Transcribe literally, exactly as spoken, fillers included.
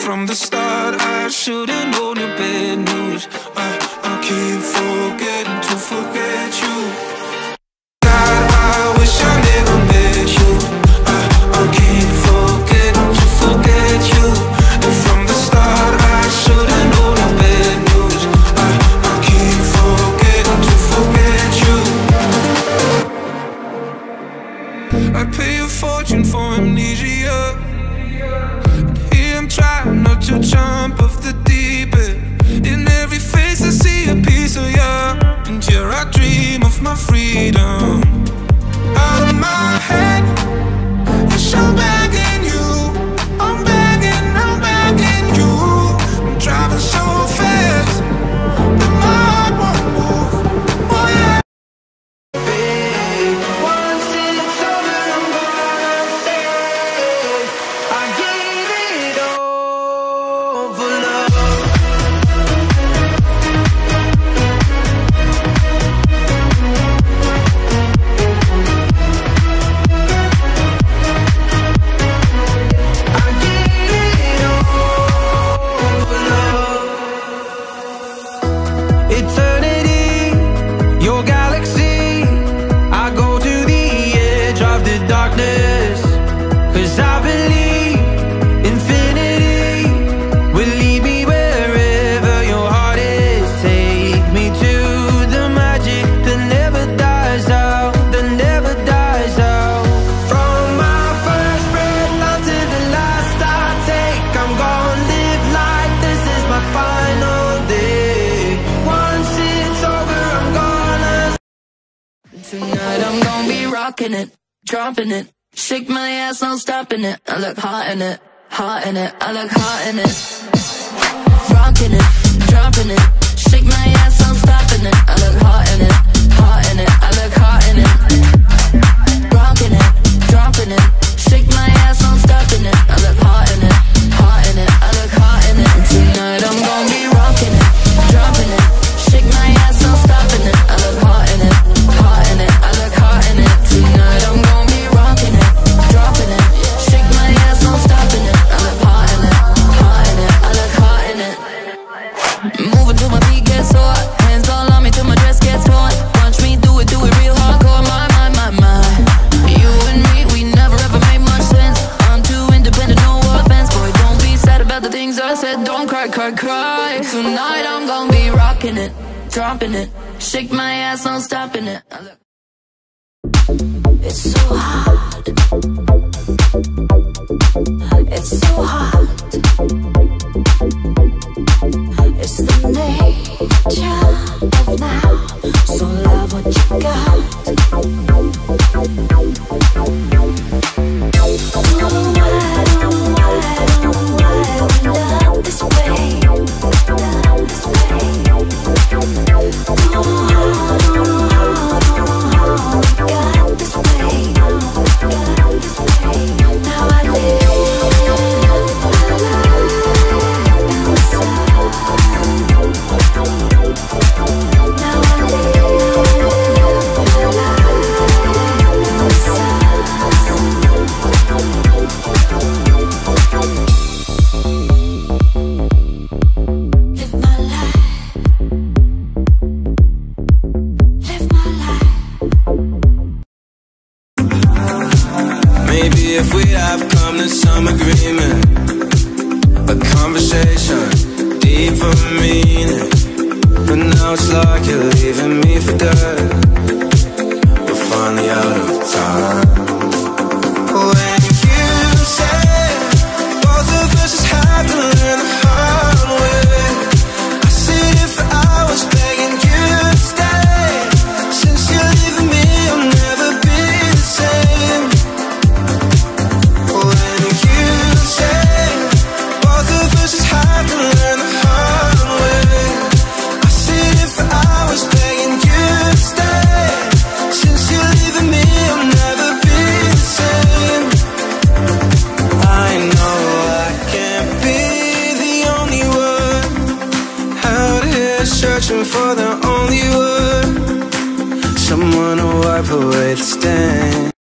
from the start I should've known your bad news. I, I keep forgetting to forget you. God, I wish I never met you. I, I keep forgetting to forget you. And from the start I should've known your bad news. I, I keep forgetting to forget you. I pay a fortune for amnesia. I'm trying not to jump off the deep end. In every face I see a piece of you, and here I dream of my freedom. Out of my head, wish I'm begging you. I'm begging, I'm begging you. I'm driving so fast that my heart won't move. Oh yeah. Once it's over, I'm gonna say I gave it all for love. I gave it all for love. Eternity, your galaxy. I go to the edge of the darkness, 'cause I believe infinity will lead me wherever your heart is. Take me to the magic that never dies out, that never dies out. From my first breath until the last I take, I'm gonna live like this is my final day. Once it's over, I'm gonna. Tonight I'm gonna be rocking it, dropping it. Shake my ass, no stopping it. I look hot in it, hot in it. I look hot in it. Rocking it, dropping it. Shake my ass, no stopping it. I look hot in it, hot in it. I look hot in it. Rocking it, dropping it. Shake my ass, no stopping it. I look hot in it, hot in it. I look hot in it. Tonight I'm gonna be rocking it, dropping it. Shake my ass, no stopping it. I look hot in it, hot in it. I look hot in it. Tonight I'm gonna be rocking it, dropping it. Shake my ass, no stopping it. I look hot in it, hot in it. I look hot in it. Moving till my feet get sore, hands all on me till my dress gets torn. Watch me do it, do it real hardcore. My, my, my, my. You and me, we never ever made much sense. I'm too independent, no offense. Boy, don't be sad about the things I said. Don't cry, cry, cry. Tonight I'm gonna be rocking it, dropping it. Shake my ass, no stopping it. I look. It's so hot. It's so hot. It's the nature of now. So love what you got. Don't know why, don't know why, don't know why we love this way. Love this way. Don't know how, don't know how, don't know how we got this way. Got this way. Now I live my life inside. Now I live my life inside. Live my life. Live my life. Maybe if we'd have come to some agreement, a conversation, deeper meaning. But now it's like you're leaving me for dead. We're finally out of time. When you said both of us just have to learn the hard way, I sit for hours begging you to stay. Since you're leaving me, I'll never be the same. When you said both of us just have to learn the hard way, I sit for hours begging you to stay. Since you're leaving me, I'll never be the same. I know I can't be the only one out here searching for the only one, someone to wipe away the stain.